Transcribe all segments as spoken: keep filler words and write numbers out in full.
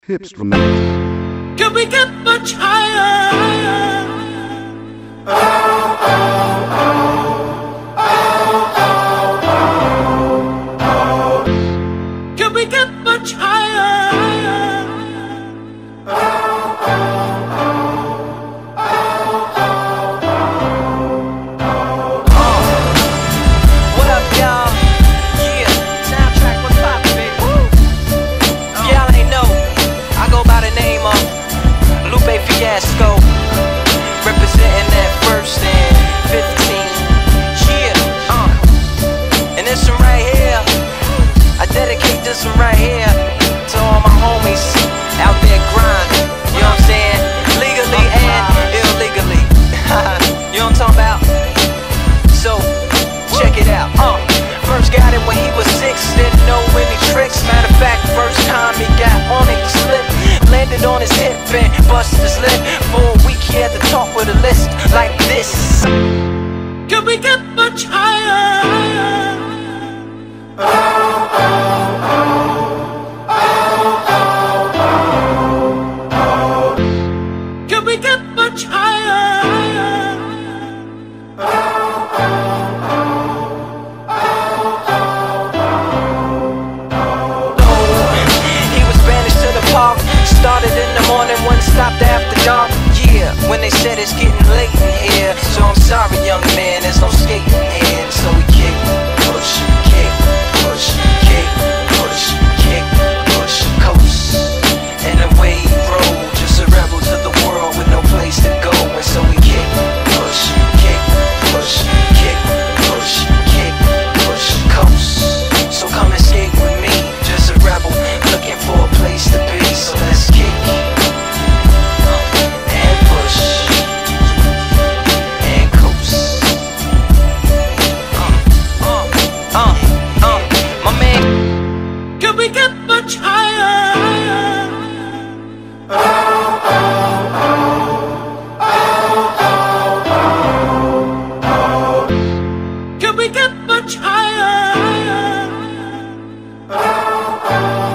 Hips romantic. Can we get much higher? Oh, oh, oh, oh, oh, oh. Can we get much higher? Oh, oh, oh, oh, oh, oh. What up, y'all? Yeah, soundtrack, what's poppin', baby? Woo! If y'all ain't know, I go by the name of Lupe Fiasco, representing that first and fifteen. Yeah, uh, and this one right here, I dedicate this one right here to all my homies out there grinding. You know what I'm saying? Legally and illegally. You know what I'm talking about? So, check it out. Uh, first got it when he was six, didn't know any tricks. Matter of fact, first time he got on it, he slipped, landed on his hip and busted his lip. For a week he had to talk with a list like this. Can we get much higher? Oh, oh, oh, oh, oh, oh. Can we get much higher? Oh, oh, oh, Oh, he was banished to the park, started in the morning, one stopped after dark. Yeah, when they said it's getting late in here, so I'm sorry, young man, there's no skating here. So we kick, push, kick, push, kick, push, kick, push, coast, and away he rode, just a rebel to the world with no place to go. And so we kick, push, kick, push, kick, push, kick, push, coast. So come and skate with me, just a rebel looking for a place to be. So let's kick and push and coast. Uh, uh, uh, uh, my man. can we get much higher? Oh, oh, oh, oh, oh, oh. Can we get much higher? Oh, oh,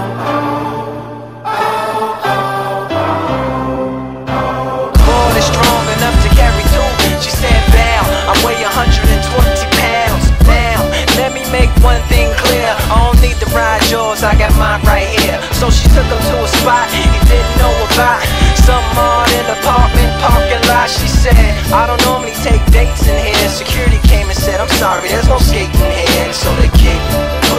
oh, Board is strong enough to carry two. She said, "Bow, I weigh one hundred twenty pounds. Now, let me make one thing clear. I don't need to ride yours, I got mine right here." So she took him to a spot he didn't know about. Some odd in apartment parking lot. She said, "I don't normally take dates in here." Security came and said, "I'm sorry, there's no skating here." And so they kicked,